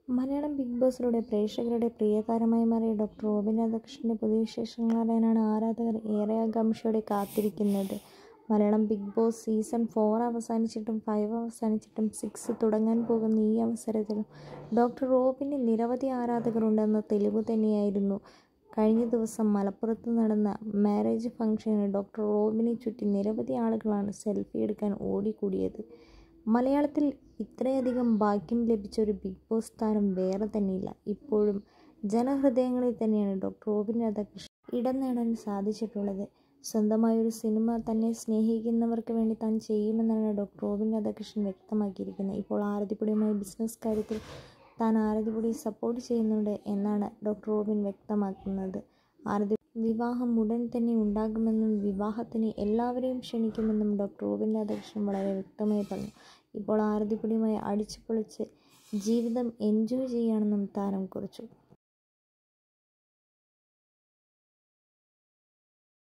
Malayalam big ബോസിലൂടെ പ്രേക്ഷകരുടെ പ്രിയതാരമായി മാറിയ doctor Robin രാധാകൃഷ്ണൻ്റെ പുതിയ വിശേഷങ്ങൾ അറിയാനാണ് ആരാധകർ ഏറെ ആകാംക്ഷയോടെ കാത്തിരിക്കുന്നത്. മലയാളം ബിഗ് ബോസ് സീസൺ 4 അവസാനിച്ചിട്ടും 5 അവസാനിച്ചിട്ടും 6 തുടങ്ങാൻ പോകുന്ന ഈ അവസരത്തിലും ഡോക്ടർ റോബിന് നിരവധി ആരാധകർ ഉണ്ടെന്ന തെളിവ് തന്നെയായിരുന്നു കഴിഞ്ഞ ദിവസം മലപ്പുറത്ത് നടന്ന മാരേജ് ഫംഗ്ഷന് ഡോക്ടർ റോബിനെ ചുറ്റി നിരവധി ആളുകളാണ് സെൽഫി എടുക്കാൻ ഓടിക്കൂടിയത്. മലയാളത്തിൽ ഇത്രയധികം ഭാഗ്യം ലഭിച്ച ഒരു ബിഗ് ബോസ് താരം വേറെ തന്നെയില്ല. ഇപ്പോഴും ജനഹൃദയങ്ങളിൽ തന്നെയാണ് ഡോക്ടർ റോബിൻ രാധാകൃഷ്ണൻ ഇടം നേടാൻ സാധിച്ചിട്ടുള്ളത്. സ്വന്തമായൊരു സിനിമ തന്നെ സ്നേഹിക്കുന്നവർക്ക് വേണ്ടി താൻ ചെയ്യുമെന്നാണ് ഡോക്ടർ റോബിൻ രാധാകൃഷ്ണൻ വ്യക്തമാക്കിയിരിക്കുന്നത്. ഇപ്പോൾ ആരതിപുടിയുമായി ബിസിനസ് കാര്യത്തിൽ താൻ ആരതിപുടിയെ സപ്പോർട്ട് ചെയ്യുന്നുണ്ട് എന്നാണ് ഡോക്ടർ റോബിൻ വ്യക്തമാക്കുന്നത്. ആരതി വിവാഹം ഉടൻ തന്നെ ഉണ്ടാകുമെന്നും വിവാഹത്തിന് എല്ലാവരെയും ക്ഷണിക്കുമെന്നും ഡോക്ടർ റോബിൻ രാധാകൃഷ്ണൻ വളരെ വ്യക്തമായി പറഞ്ഞു. ഇപ്പോൾ ആരതിപുടിയുമായി അടിച്ചു പൊളിച്ച് ജീവിതം എൻജോയ് ചെയ്യുകയാണെന്നും താരം കുറിച്ചു.